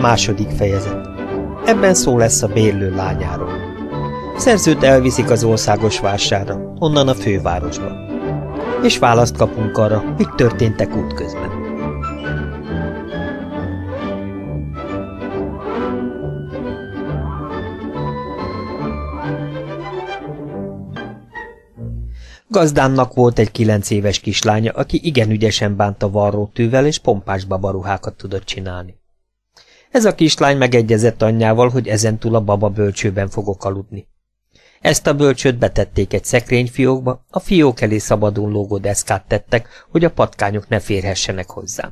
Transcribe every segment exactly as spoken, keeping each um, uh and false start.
Második fejezet. Ebben szó lesz a bérlő lányáról. Szerzőt elviszik az országos vásárra, onnan a fővárosba. És választ kapunk arra, mik történtek útközben. Gazdámnak volt egy kilenc éves kislánya, aki igen ügyesen bánta varrótűvel és pompás babaruhákat tudott csinálni. Ez a kislány megegyezett anyjával, hogy ezentúl a baba bölcsőben fogok aludni. Ezt a bölcsőt betették egy szekrényfiókba, a fiók elé szabadon lógó deszkát tettek, hogy a patkányok ne férhessenek hozzám.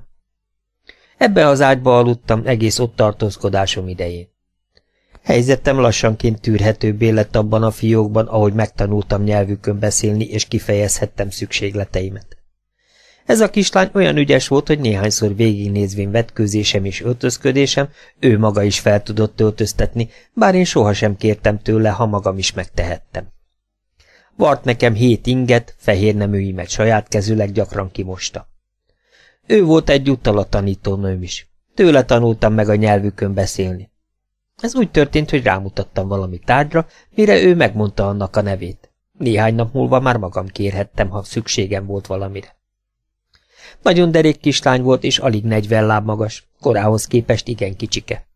Ebbe az ágyba aludtam egész ott tartózkodásom idején. Helyzetem lassanként tűrhetőbbé lett abban a fiókban, ahogy megtanultam nyelvükön beszélni, és kifejezhettem szükségleteimet. Ez a kislány olyan ügyes volt, hogy néhányszor végignézvén vetkőzésem és öltözködésem, ő maga is fel tudott öltöztetni, bár én sohasem kértem tőle, ha magam is megtehettem. Vart nekem hét inget, fehér neműimet saját kezűleg gyakran kimosta. Ő volt egyúttal a tanítónőm is. Tőle tanultam meg a nyelvükön beszélni. Ez úgy történt, hogy rámutattam valami tárgyra, mire ő megmondta annak a nevét. Néhány nap múlva már magam kérhettem, ha szükségem volt valamire. Nagyon derék kislány volt, és alig negyven láb magas, korához képest igen kicsike.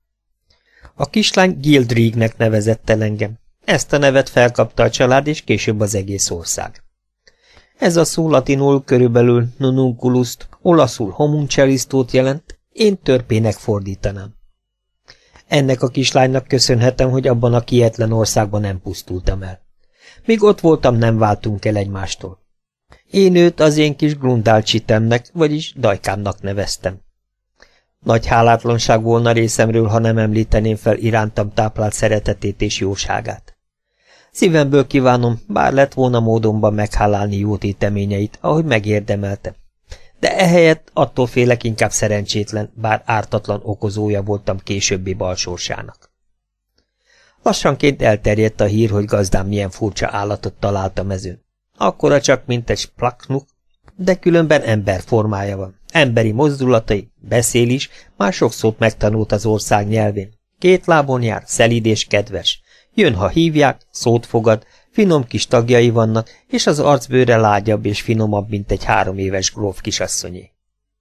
A kislány Gildrignek nevezett el engem. Ezt a nevet felkapta a család, és később az egész ország. Ez a szó latinul körülbelül nununculuszt, olaszul homuncelistót jelent, én törpének fordítanám. Ennek a kislánynak köszönhetem, hogy abban a kietlen országban nem pusztultam el. Míg ott voltam, nem váltunk el egymástól. Én őt az én kis Grundálcsitemnek, vagyis Dajkámnak neveztem. Nagy hálátlanság volna részemről, ha nem említeném fel irántam táplált szeretetét és jóságát. Szívemből kívánom, bár lett volna módonban meghálálni jó téteményeit, ahogy megérdemeltem. De ehelyett attól félek inkább szerencsétlen, bár ártatlan okozója voltam későbbi balsorsának. Lassanként elterjedt a hír, hogy gazdám milyen furcsa állatot talált a mezőn. Akkora csak, mint egy splaknuk, de különben ember formája van. Emberi mozdulatai, beszél is, már sok szót megtanult az ország nyelvén. Két lábon jár, szelíd és kedves. Jön, ha hívják, szót fogad, finom kis tagjai vannak, és az arcbőre lágyabb és finomabb, mint egy három éves gróf kisasszonyé.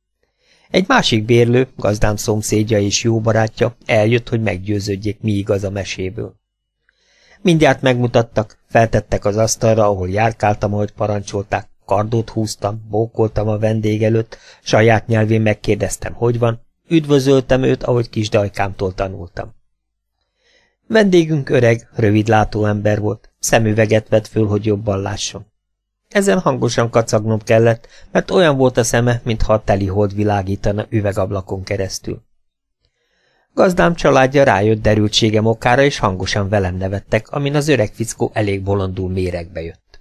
Egy másik bérlő, gazdám szomszédja és jó barátja eljött, hogy meggyőződjék, mi igaz a meséből. Mindjárt megmutattak, feltettek az asztalra, ahol járkáltam, ahogy parancsolták, kardot húztam, bókoltam a vendég előtt, saját nyelvén megkérdeztem, hogy van, üdvözöltem őt, ahogy kis Dajkámtól tanultam. Vendégünk öreg, rövidlátó ember volt, szemüveget vett föl, hogy jobban lásson. Ezen hangosan kacagnom kellett, mert olyan volt a szeme, mintha a teli hold világítana üvegablakon keresztül. Gazdám családja rájött derültségem okára, és hangosan velem nevettek, amin az öreg fickó elég bolondul méregbe jött.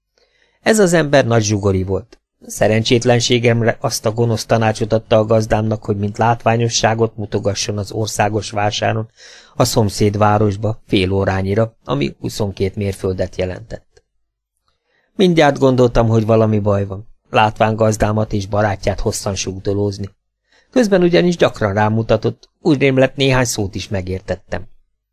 Ez az ember nagy zsugori volt. Szerencsétlenségemre azt a gonosz tanácsot adta a gazdámnak, hogy mint látványosságot mutogasson az országos vásáron, a szomszéd városba, fél órányira, ami huszonkét mérföldet jelentett. Mindjárt gondoltam, hogy valami baj van, látván gazdámat és barátját hosszan sugdolózni. Közben ugyanis gyakran rámutatott, úgy rém lett néhány szót is megértettem.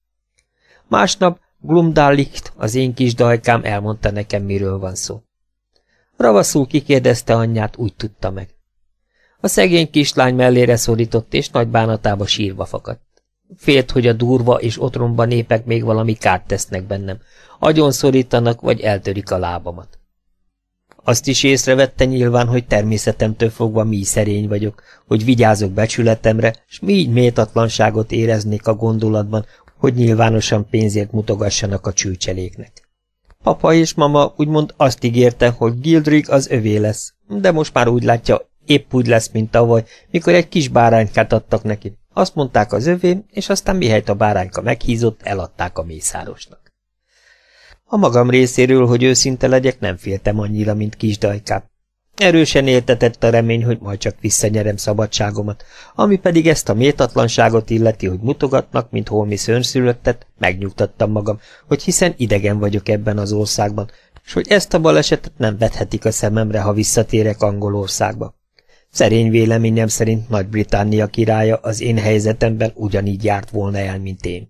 Másnap Glumdallicht, az én kis Dajkám elmondta nekem, miről van szó. Ravaszul kikérdezte anyját, úgy tudta meg. A szegény kislány mellére szorított, és nagy bánatába sírva fakadt. Félt, hogy a durva és otromba népek még valami kárt tesznek bennem, agyon szorítanak, vagy eltörik a lábamat. Azt is észrevette nyilván, hogy természetemtől fogva mi szerény vagyok, hogy vigyázok becsületemre, s mi méltatlanságot éreznék a gondolatban, hogy nyilvánosan pénzért mutogassanak a csőcseléknek. Papa és mama úgymond azt ígérte, hogy Gildrig az övé lesz, de most már úgy látja, épp úgy lesz, mint tavaly, mikor egy kis báránykát adtak neki. Azt mondták az övé, és aztán mihelyt a bárányka meghízott, eladták a mészárosnak. A magam részéről, hogy őszinte legyek, nem féltem annyira, mint kis Dajkám. Erősen éltetett a remény, hogy majd csak visszanyerem szabadságomat, ami pedig ezt a méltatlanságot illeti, hogy mutogatnak, mint holmi szörnyszülöttet, megnyugtattam magam, hogy hiszen idegen vagyok ebben az országban, s hogy ezt a balesetet nem vethetik a szememre, ha visszatérek Angolországba. Szerény véleményem szerint Nagy-Britannia királya az én helyzetemben ugyanígy járt volna el, mint én.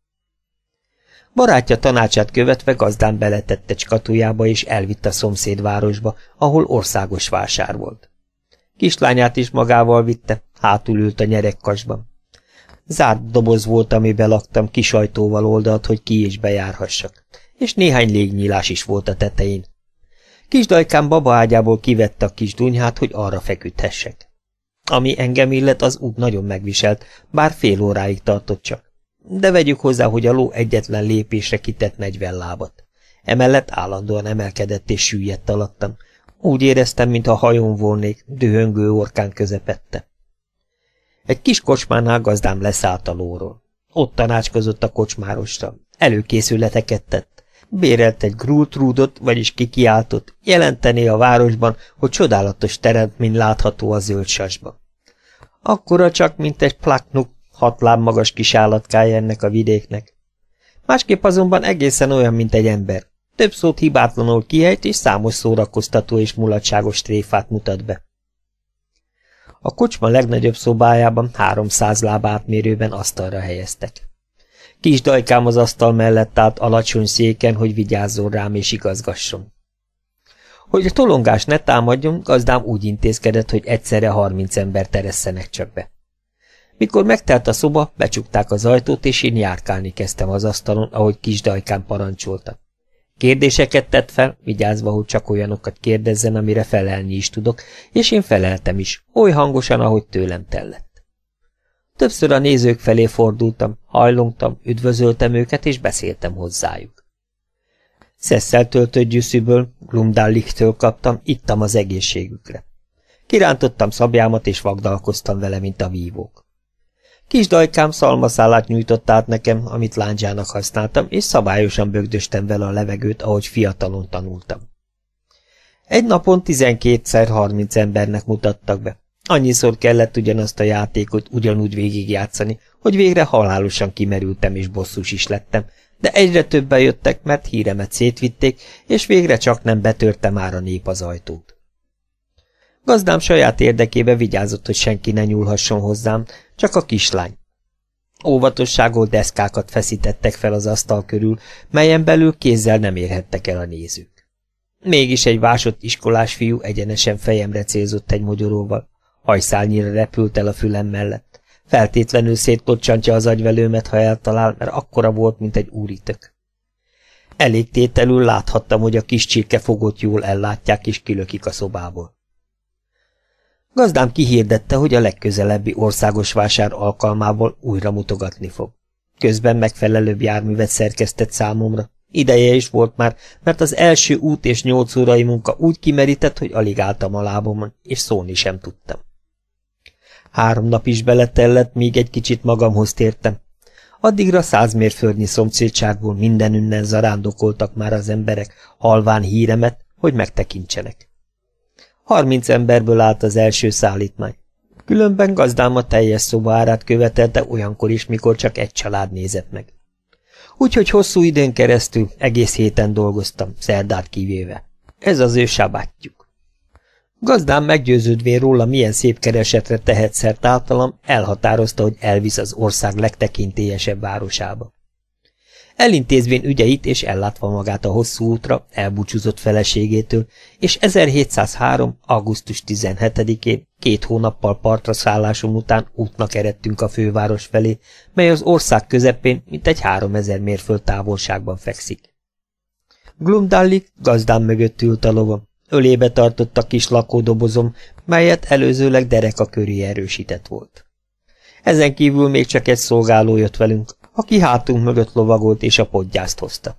Barátja tanácsát követve gazdám beletette skatujába és elvitt a szomszédvárosba, ahol országos vásár volt. Kislányát is magával vitte, hátul ült a nyerekkasban. Zárt doboz volt, amibe laktam, kis ajtóval oldalt, hogy ki is bejárhassak, és néhány légnyílás is volt a tetején. Kisdajkám babaágyából kivette a kis dunyhát, hogy arra feküdhessek. Ami engem illet, az úgy nagyon megviselt, bár fél óráig tartott csak. De vegyük hozzá, hogy a ló egyetlen lépésre kitett negyven lábat. Emellett állandóan emelkedett és süllyedt alattam. Úgy éreztem, mintha hajón volnék, dühöngő orkán közepette. Egy kis kocsmánál gazdám leszállt a lóról. Ott tanácskozott a kocsmárosra. Előkészületeket tett. Bérelt egy grútrúdot, vagyis kikiáltott, jelentené a városban, hogy csodálatos teremtmény látható a zöld sasban. Akkora csak, mint egy plaknuk, hat láb magas kis állatkája ennek a vidéknek. Másképp azonban egészen olyan, mint egy ember. Több szót hibátlanul kihelyt, és számos szórakoztató és mulatságos tréfát mutat be. A kocsma legnagyobb szobájában háromszáz láb átmérőben asztalra helyeztek. Kis Dajkám az asztal mellett állt alacsony széken, hogy vigyázzon rám és igazgasson. Hogy a tolongás ne támadjon, gazdám úgy intézkedett, hogy egyszerre harminc ember teresszenek csak be. Mikor megtelt a szoba, becsukták az ajtót, és én járkálni kezdtem az asztalon, ahogy Kis Dajkám parancsolta. Kérdéseket tett fel, vigyázva, hogy csak olyanokat kérdezzen, amire felelni is tudok, és én feleltem is, oly hangosan, ahogy tőlem tellett. Többször a nézők felé fordultam, hajlongtam, üdvözöltem őket, és beszéltem hozzájuk. Szesszel töltött gyűszűből, Glumdallichtől kaptam, ittam az egészségükre. Kirántottam szabjámat, és vagdalkoztam vele, mint a vívók. Kis Dajkám szalmaszálát nyújtott át nekem, amit lándzsának használtam, és szabályosan bögdöstem vele a levegőt, ahogy fiatalon tanultam. Egy napon tizenkétszer harminc embernek mutattak be. Annyiszor kellett ugyanazt a játékot ugyanúgy végigjátszani, hogy végre halálosan kimerültem és bosszús is lettem, de egyre többen jöttek, mert híremet szétvitték, és végre csak nem betörte már a nép az ajtót. Gazdám saját érdekébe vigyázott, hogy senki ne nyúlhasson hozzám, csak a kislány. Óvatosságból deszkákat feszítettek fel az asztal körül, melyen belül kézzel nem érhettek el a nézők. Mégis egy vásott iskolás fiú egyenesen fejemre célzott egy mogyoróval, hajszálnyira repült el a fülem mellett. Feltétlenül szétkocsantja az agyvelőmet, ha eltalál, mert akkora volt, mint egy úritök. Elég tételül láthattam, hogy a kis csirkefogot jól ellátják és kilökik a szobából. Gazdám kihirdette, hogy a legközelebbi országos vásár alkalmából újra mutogatni fog. Közben megfelelőbb járművet szerkesztett számomra. Ideje is volt már, mert az első út és nyolc órai munka úgy kimerített, hogy alig álltam a lábomon, és szólni sem tudtam. Három nap is beletellett, míg egy kicsit magamhoz tértem. Addigra száz mérföldnyi szomszédságból mindenünnen zarándokoltak már az emberek, halván híremet, hogy megtekintsenek. Harminc emberből állt az első szállítmány. Különben gazdám a teljes szoba árát követelte olyankor is, mikor csak egy család nézett meg. Úgyhogy hosszú időn keresztül egész héten dolgoztam, szerdát kivéve. Ez az ő sábátjuk. Gazdám meggyőződvén róla, milyen szép keresetre tehet szert általam, elhatározta, hogy elvisz az ország legtekintélyesebb városába. Elintézvén ügyeit és ellátva magát a hosszú útra, elbúcsúzott feleségétől, és ezerhétszázhárom. augusztus tizenhetedikén, két hónappal partra szállásom után útnak eredtünk a főváros felé, mely az ország közepén mintegy háromezer mérföld távolságban fekszik. Glumdallicht gazdám mögött ült a lovam, ölébe tartotta kis lakódobozom, melyet előzőleg dereka köré erősített volt. Ezen kívül még csak egy szolgáló jött velünk, aki hátunk mögött lovagolt és a podgyászt hozta.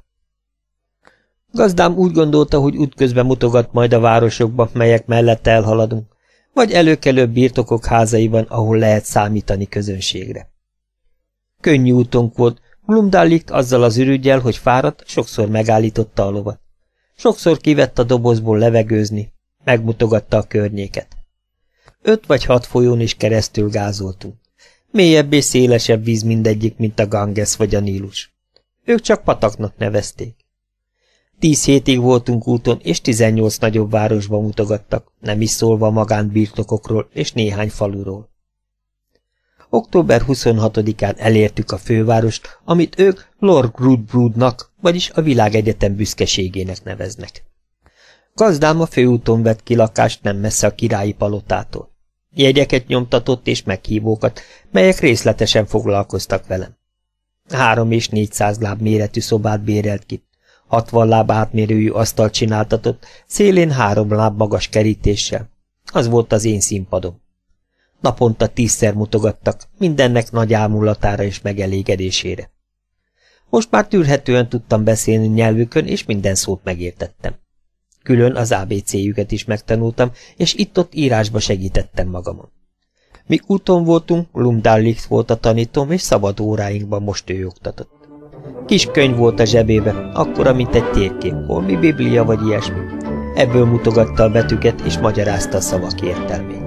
Gazdám úgy gondolta, hogy útközben mutogat majd a városokba, melyek mellett elhaladunk, vagy előkelőbb birtokok házaiban, ahol lehet számítani közönségre. Könnyű útunk volt, Glumdallicht azzal az ürüggyel, hogy fáradt, sokszor megállította a lovat. Sokszor kivett a dobozból levegőzni, megmutogatta a környéket. Öt vagy hat folyón is keresztül gázoltunk. Mélyebb és szélesebb víz mindegyik, mint a Ganges vagy a Nílus. Ők csak pataknak nevezték. Tíz hétig voltunk úton, és tizennyolc nagyobb városba mutogattak, nem is szólva a magánbirtokokról és néhány faluról. október huszonhatodikán elértük a fővárost, amit ők Lord Grudbrudnak, vagyis a világegyetem büszkeségének neveznek. Gazdám a főúton vett ki lakást nem messze a királyi palotától. Jegyeket nyomtatott és meghívókat, melyek részletesen foglalkoztak velem. Három és négyszáz láb méretű szobát bérelt ki, hatvan láb átmérőjű asztalt csináltatott, szélén három láb magas kerítéssel. Az volt az én színpadom. Naponta tízszer mutogattak, mindennek nagy ámulatára és megelégedésére. Most már tűrhetően tudtam beszélni nyelvükön, és minden szót megértettem. Külön az á bé cé-jüket is megtanultam, és itt-ott írásba segítettem magamon. Míg úton voltunk, Glumdalix volt a tanítom, és szabad óráinkban most ő oktatott. Kis könyv volt a zsebébe, akkora, mint egy térkép, holmi biblia vagy ilyesmi. Ebből mutogatta a betűket, és magyarázta a szavak értelmét.